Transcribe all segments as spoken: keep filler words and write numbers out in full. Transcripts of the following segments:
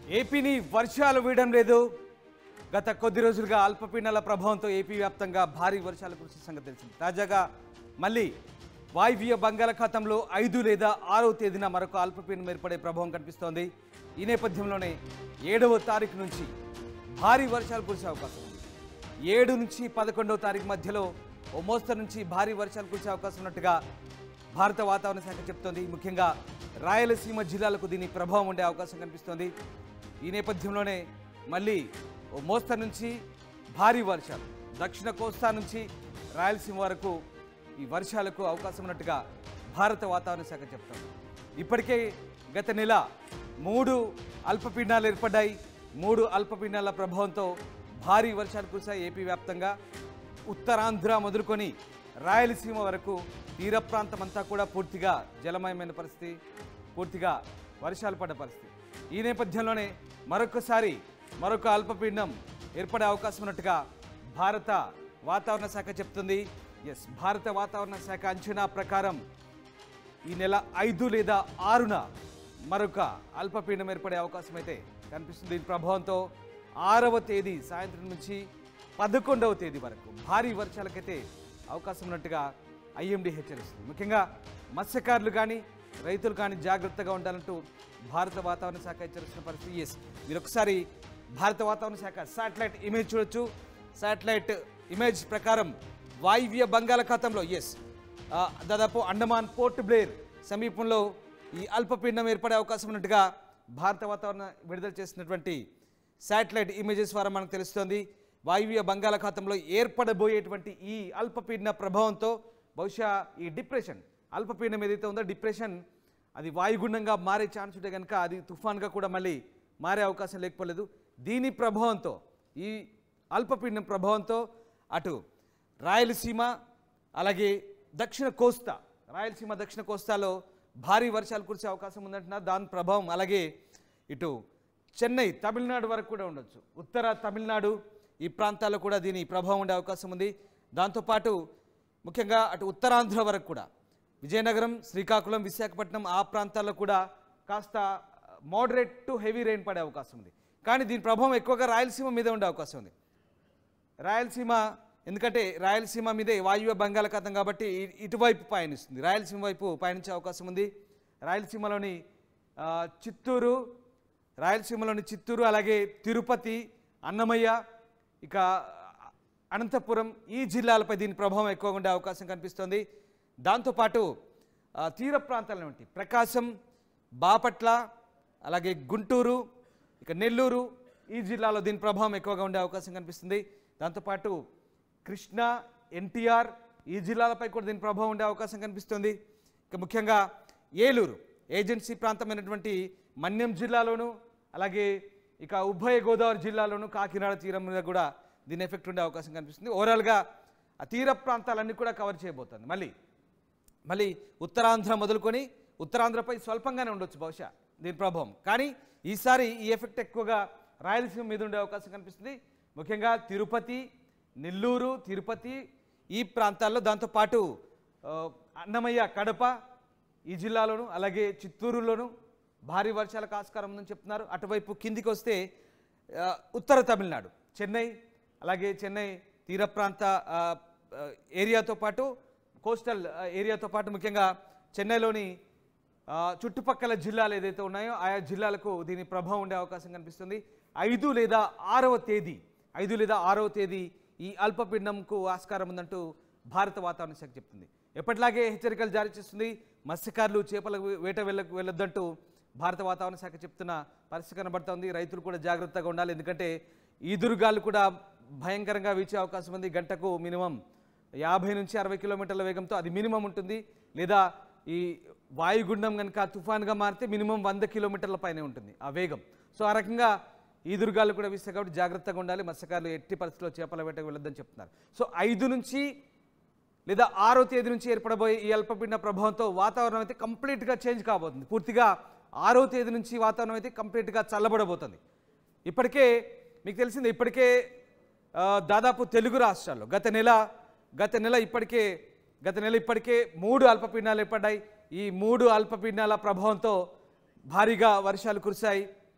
ఏపీని వర్షాలు వీయడం లేదు. గత కొద్ది రోజులుగా అల్పపీడనాల ప్రభావంతో ఏపీ వ్యాప్తంగా భారీ వర్షాలు కురిసిన సంగతి తెలిసింది. తాజాగా మళ్ళీ వాయువ్య బంగాళాఖాతంలో ఐదు లేదా ఆరవ తేదీన మరొక అల్పపీడనం ఏర్పడే ప్రభావం కనిపిస్తోంది. ఈ నేపథ్యంలోనే ఏడవ తారీఖు నుంచి భారీ వర్షాలు కురిసే అవకాశం ఉంది. ఏడు నుంచి పదకొండవ తారీఖు మధ్యలో ఓ మోస్తరు నుంచి భారీ వర్షాలు కురిసే అవకాశం ఉన్నట్టుగా భారత వాతావరణ శాఖ చెప్తోంది. ముఖ్యంగా రాయలసీమ జిల్లాలకు దీని ప్రభావం ఉండే అవకాశం కనిపిస్తోంది. ఈ నేపథ్యంలోనే మళ్ళీ ఓ మోస్తరు నుంచి భారీ వర్షాలు దక్షిణ కోస్తా నుంచి రాయలసీమ వరకు ఈ వర్షాలకు అవకాశం ఉన్నట్టుగా భారత వాతావరణ శాఖ చెప్తోంది. ఇప్పటికే గత నెల మూడు అల్పపీడనాలు ఏర్పడ్డాయి. మూడు అల్పపీడనాల ప్రభావంతో భారీ వర్షాలు కురిశాయి ఏపీ వ్యాప్తంగా. ఉత్తరాంధ్ర మొదలుకొని రాయలసీమ వరకు తీర ప్రాంతం అంతా కూడా పూర్తిగా జలమయమైన పరిస్థితి, పూర్తిగా వర్షాలు పడ్డ పరిస్థితి. ఈ నేపథ్యంలోనే మరొకసారి మరొక అల్పపీడనం ఏర్పడే అవకాశం ఉన్నట్టుగా భారత వాతావరణ శాఖ చెప్తుంది. ఎస్, భారత వాతావరణ శాఖ అంచనా ప్రకారం ఈ నెల ఐదు లేదా ఆరున మరొక అల్పపీడనం ఏర్పడే అవకాశం అయితే కనిపిస్తుంది. దీని ప్రభావంతో ఆరవ తేదీ సాయంత్రం నుంచి పదకొండవ తేదీ వరకు భారీ వర్షాలకైతే అవకాశం ఉన్నట్టుగా ఐఎండీ హెచ్చరిస్తుంది. ముఖ్యంగా మత్స్యకారులు కానీ రైతులు కానీ జాగ్రత్తగా ఉండాలంటూ భారత వాతావరణ శాఖ హెచ్చరిస్తున్న పరిస్థితి. ఎస్, మీరు ఒకసారి భారత వాతావరణ శాఖ శాటిలైట్ ఇమేజ్ చూడొచ్చు. శాటిలైట్ ఇమేజ్ ప్రకారం వాయువ్య బంగాళాఖాతంలో ఎస్ దాదాపు అండమాన్ పోర్ట్ బ్లేర్ సమీపంలో ఈ అల్పపీడనం ఏర్పడే అవకాశం ఉన్నట్టుగా భారత వాతావరణ విడుదల చేసినటువంటి శాటిలైట్ ఇమేజెస్ ద్వారా మనకు తెలుస్తోంది. వాయువ్య బంగాళాఖాతంలో ఏర్పడబోయేటువంటి ఈ అల్పపీడన ప్రభావంతో బహుశా ఈ డిప్రెషన్ అల్పపీడనం ఏదైతే ఉందో డిప్రెషన్ అది వాయుగుండంగా మారే ఛాన్స్ ఉంటే కనుక అది తుఫాన్గా కూడా మళ్ళీ మారే అవకాశం లేకపోలేదు. దీని ప్రభావంతో ఈ అల్పపీడనం ప్రభావంతో అటు రాయలసీమ అలాగే దక్షిణ కోస్తా రాయలసీమ దక్షిణ కోస్తాలో భారీ వర్షాలు కురిసే అవకాశం ఉందంటున్నారు. దాని ప్రభావం అలాగే ఇటు చెన్నై తమిళనాడు వరకు కూడా ఉండొచ్చు. ఉత్తర తమిళనాడు ఈ ప్రాంతాల్లో కూడా దీని ప్రభావం ఉండే అవకాశం ఉంది. దాంతోపాటు ముఖ్యంగా అటు ఉత్తరాంధ్ర వరకు కూడా విజయనగరం, శ్రీకాకుళం, విశాఖపట్నం ఆ ప్రాంతాల్లో కూడా కాస్త మోడరేట్ టు హెవీ రెయిన్ పడే అవకాశం ఉంది. కానీ దీని ప్రభావం ఎక్కువగా రాయలసీమ మీద ఉండే అవకాశం ఉంది. రాయలసీమ ఎందుకంటే రాయలసీమ మీదే వాయువ్య బంగాళాఖాతం కాబట్టి ఇటువైపు పయనిస్తుంది. రాయలసీమ వైపు పయనించే అవకాశం ఉంది. రాయలసీమలోని చిత్తూరు రాయలసీమలోని చిత్తూరు అలాగే తిరుపతి, అన్నమయ్య, ఇక అనంతపురం ఈ జిల్లాలపై దీని ప్రభావం ఎక్కువగా ఉండే అవకాశం కనిపిస్తోంది. దాంతోపాటు తీర ప్రాంతాల నుండి ప్రకాశం, బాపట్ల అలాగే గుంటూరు, ఇక నెల్లూరు ఈ జిల్లాలో దీని ప్రభావం ఎక్కువగా ఉండే అవకాశం కనిపిస్తుంది. దాంతోపాటు కృష్ణా, ఎన్టీఆర్ ఈ జిల్లాలపై కూడా దీని ప్రభావం ఉండే అవకాశం కనిపిస్తుంది. ఇక ముఖ్యంగా ఏలూరు ఏజెన్సీ ప్రాంతమైనటువంటి మన్యం జిల్లాలోను అలాగే ఇక ఉభయ గోదావరి జిల్లాలోను కాకినాడ తీరం మీద కూడా దీని ఎఫెక్ట్ ఉండే అవకాశం కనిపిస్తుంది. ఓవరాల్గా ఆ తీర ప్రాంతాలన్నీ కూడా కవర్ చేయబోతుంది. మళ్ళీ మళ్ళీ ఉత్తరాంధ్ర మొదలుకొని ఉత్తరాంధ్రపై స్వల్పంగానే ఉండొచ్చు బహుశా దీని ప్రభావం. కానీ ఈసారి ఈ ఎఫెక్ట్ ఎక్కువగా రాయలసీమ మీద ఉండే అవకాశం కనిపిస్తుంది. ముఖ్యంగా తిరుపతి, నెల్లూరు, తిరుపతి ఈ ప్రాంతాల్లో, దాంతోపాటు అన్నమయ్య, కడప ఈ జిల్లాలోను అలాగే చిత్తూరులోను భారీ వర్షాలకు ఆస్కారం ఉందని చెప్తున్నారు. అటువైపు కిందికి వస్తే ఉత్తర తమిళనాడు, చెన్నై అలాగే చెన్నై తీర ప్రాంత ఏరియాతో పాటు కోస్టల్ ఏరియాతో పాటు ముఖ్యంగా చెన్నైలోని చుట్టుపక్కల జిల్లాలు ఏదైతే ఉన్నాయో ఆయా జిల్లాలకు దీని ప్రభావం ఉండే అవకాశం కనిపిస్తుంది. ఐదు లేదా ఆరవ తేదీ ఐదు లేదా ఆరవ తేదీ ఈ అల్పపీడనంకు ఆస్కారం ఉందంటూ భారత వాతావరణ శాఖ చెప్తుంది. ఎప్పటిలాగే హెచ్చరికలు జారీ చేస్తుంది. మత్స్యకారులు చేపల వేట వెళ్ళ వెళ్ళొద్దంటూ భారత వాతావరణ శాఖ చెప్తున్న పరిస్థితి కనబడుతోంది. రైతులు కూడా జాగ్రత్తగా ఉండాలి. ఎందుకంటే ఈదురుగాలు కూడా భయంకరంగా వీచే అవకాశం ఉంది. గంటకు మినిమం యాభై నుంచి అరవై కిలోమీటర్ల వేగంతో అది మినిమం ఉంటుంది. లేదా ఈ వాయుగుండం కనుక తుఫాన్గా మారితే మినిమం వంద కిలోమీటర్ల పైనే ఉంటుంది ఆ వేగం. సో ఆ రకంగా ఈదురుగాలు కూడా వీస్తాయి కాబట్టి జాగ్రత్తగా ఉండాలి. మత్స్యకారులు ఎట్టి పరిస్థితుల్లో చేపల వేటకు వెళ్ళొద్దని చెప్తున్నారు. సో ఐదు నుంచి లేదా ఆరో తేదీ నుంచి ఏర్పడబోయే ఈ అల్పపీడన ప్రభావంతో వాతావరణం అయితే కంప్లీట్గా చేంజ్ కాబోతుంది. పూర్తిగా ఆరో తేదీ నుంచి వాతావరణం అయితే కంప్లీట్గా చల్లబడబోతుంది. ఇప్పటికే మీకు తెలిసిందే, ఇప్పటికే దాదాపు తెలుగు రాష్ట్రాల్లో గత నెల గత నెల ఇప్పటికే గత నెల ఇప్పటికే మూడు అల్పపీడనాలు ఏర్పడ్డాయి. ఈ మూడు అల్పపీడనాల ప్రభావంతో భారీగా వర్షాలు కురిశాయి.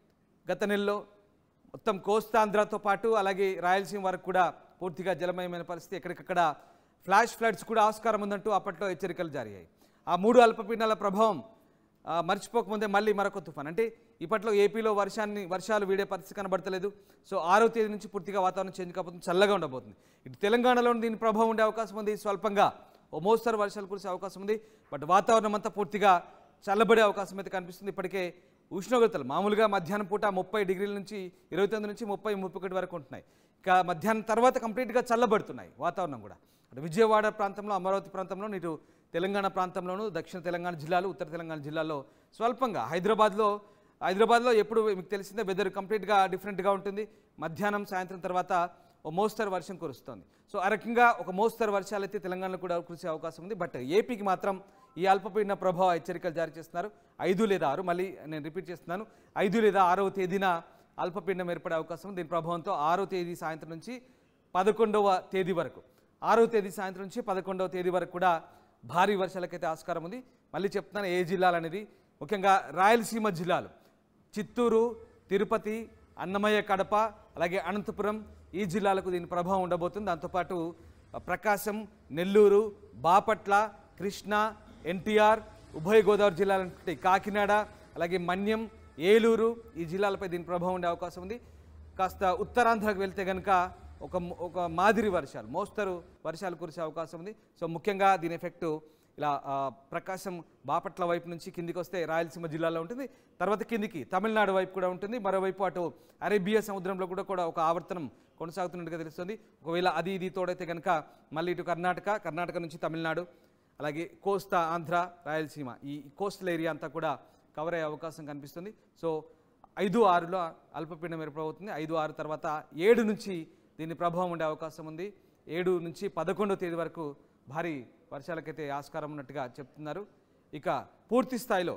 గత నెలలో మొత్తం కోస్తాంధ్రతో పాటు అలాగే రాయలసీమ వరకు కూడా పూర్తిగా జలమయమైన పరిస్థితి, ఎక్కడికక్కడ ఫ్లాష్ ఫ్లడ్స్ కూడా ఆస్కారం ఉందంటూ అప్పట్లో హెచ్చరికలు జారీ అయ్యాయి. ఆ మూడు అల్పపీడనాల ప్రభావం మర్చిపోకముందే మళ్ళీ మరొక తుఫాన్, అంటే ఇప్పట్లో ఏపీలో వర్షాన్ని వర్షాలు వీడే పరిస్థితి కనబడతలేదు. సో ఆరో తేదీ నుంచి పూర్తిగా వాతావరణం చేంజ్ కాబోతుంది, చల్లగా ఉండబోతుంది. ఇటు తెలంగాణలో దీని ప్రభావం ఉండే అవకాశం ఉంది, స్వల్పంగా ఓ మోస్తరు వర్షాలు కురిసే అవకాశం ఉంది. బట్ వాతావరణం అంతా పూర్తిగా చల్లబడే అవకాశం అయితే కనిపిస్తుంది. ఇప్పటికే ఉష్ణోగ్రతలు మామూలుగా మధ్యాహ్నం పూట ముప్పై డిగ్రీల నుంచి ఇరవై తొమ్మిది నుంచి ముప్పై ముప్పై ఒకటి వరకు ఉంటున్నాయి. ఇక మధ్యాహ్నం తర్వాత కంప్లీట్గా చల్లబడుతున్నాయి వాతావరణం కూడా. అటు విజయవాడ ప్రాంతంలో, అమరావతి ప్రాంతంలో, ఇటు తెలంగాణ ప్రాంతంలోను, దక్షిణ తెలంగాణ జిల్లాలు, ఉత్తర తెలంగాణ జిల్లాల్లో స్వల్పంగా, హైదరాబాద్లో హైదరాబాద్లో ఎప్పుడు మీకు తెలిసిందే వెదర్ కంప్లీట్గా డిఫరెంట్గా ఉంటుంది. మధ్యాహ్నం సాయంత్రం తర్వాత ఓ మోస్తరు వర్షం కురుస్తుంది. సో ఆ రకంగా ఒక మోస్తరు వర్షాలు అయితే తెలంగాణలో కూడా కురిసే అవకాశం ఉంది. బట్ ఏపీకి మాత్రం ఈ అల్పపీడన ప్రభావ హెచ్చరికలు జారీ చేస్తున్నారు. ఐదు లేదా ఆరు, మళ్ళీ నేను రిపీట్ చేస్తున్నాను, ఐదు లేదా ఆరవ తేదీన అల్పపీడనం ఏర్పడే అవకాశం ఉంది. దీని ప్రభావంతో ఆరో తేదీ సాయంత్రం నుంచి పదకొండవ తేదీ వరకు ఆరో తేదీ సాయంత్రం నుంచి పదకొండవ తేదీ వరకు కూడా భారీ వర్షాలకైతే ఆస్కారం ఉంది. మళ్ళీ చెప్తున్నాను ఏ జిల్లాలు అనేది, ముఖ్యంగా రాయలసీమ జిల్లాలు చిత్తూరు, తిరుపతి, అన్నమయ్య, కడప, అలాగే అనంతపురం ఈ జిల్లాలకు దీని ప్రభావం ఉండబోతుంది. దాంతోపాటు ప్రకాశం, నెల్లూరు, బాపట్ల, కృష్ణా, ఎన్టీఆర్, ఉభయ గోదావరి జిల్లాలంటే కాకినాడ, అలాగే మన్యం, ఏలూరు ఈ జిల్లాలపై దీని ప్రభావం ఉండే అవకాశం ఉంది. కాస్త ఉత్తరాంధ్రకు వెళ్తే కనుక ఒక ఒక మాదిరి వర్షాలు, మోస్తరు వర్షాలు కురిసే అవకాశం ఉంది. సో ముఖ్యంగా దీని ఎఫెక్టు ఇలా ప్రకాశం, బాపట్ల వైపు నుంచి కిందికి వస్తే రాయలసీమ జిల్లాలో ఉంటుంది. తర్వాత కిందికి తమిళనాడు వైపు కూడా ఉంటుంది. మరోవైపు అటు అరేబియా సముద్రంలో కూడా కూడా ఒక ఆవర్తనం కొనసాగుతున్నట్టుగా తెలుస్తుంది. ఒకవేళ అది ఇది తోడైతే కనుక మళ్ళీ ఇటు కర్ణాటక, కర్ణాటక నుంచి తమిళనాడు, అలాగే కోస్తా ఆంధ్ర, రాయలసీమ ఈ కోస్టల్ ఏరియా అంతా కూడా కవర్ అయ్యే అవకాశం కనిపిస్తుంది. సో ఐదు ఆరులో అల్పపీడనం ఏర్పడవుతుంది. ఐదు ఆరు తర్వాత ఏడు నుంచి దీని ప్రభావం ఉండే అవకాశం ఉంది. ఏడు నుంచి పదకొండవ తేదీ వరకు భారీ వర్షాలకైతే ఆస్కారం ఉన్నట్టుగా చెప్తున్నారు. ఇక పూర్తి స్థాయిలో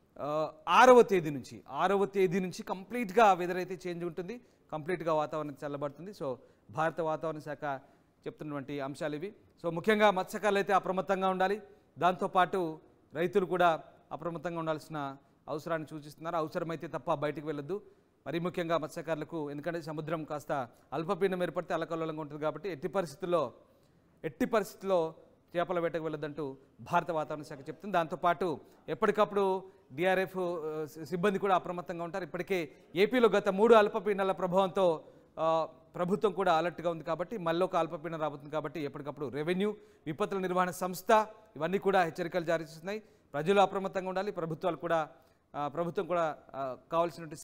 ఆరవ తేదీ నుంచి ఆరవ తేదీ నుంచి కంప్లీట్గా వెదర్ అయితే చేంజ్ ఉంటుంది, కంప్లీట్గా వాతావరణం చల్లబడుతుంది. సో భారత వాతావరణ శాఖ చెప్తున్నటువంటి అంశాలు ఇవి. సో ముఖ్యంగా మత్స్యకారులు అయితే అప్రమత్తంగా ఉండాలి. దాంతోపాటు రైతులు కూడా అప్రమత్తంగా ఉండాల్సిన అవసరాన్ని సూచిస్తున్నారు. అవసరమైతే తప్ప బయటికి వెళ్ళొద్దు. మరీ ముఖ్యంగా మత్స్యకారులకు, ఎందుకంటే సముద్రం కాస్త అల్పపీడనం ఏర్పడితే అల్లకల్లోలంగా ఉంటుంది కాబట్టి ఎట్టి పరిస్థితుల్లో ఎట్టి పరిస్థితుల్లో చేపల వేటకు వెళ్ళొద్దంటూ భారత వాతావరణ శాఖ చెప్తుంది. దాంతోపాటు ఎప్పటికప్పుడు డిఆర్ఎఫ్ సిబ్బంది కూడా అప్రమత్తంగా ఉంటారు. ఇప్పటికే ఏపీలో గత మూడు అల్పపీడనాల ప్రభావంతో ప్రభుత్వం కూడా అలర్ట్గా ఉంది కాబట్టి మళ్ళీ ఒక అల్పపీడనం రాబోతుంది కాబట్టి ఎప్పటికప్పుడు రెవెన్యూ, విపత్తుల నిర్వహణ సంస్థ ఇవన్నీ కూడా హెచ్చరికలు జారీ చేస్తున్నాయి. ప్రజలు అప్రమత్తంగా ఉండాలి. ప్రభుత్వాలు కూడా ప్రభుత్వం కూడా కావాల్సినటువంటి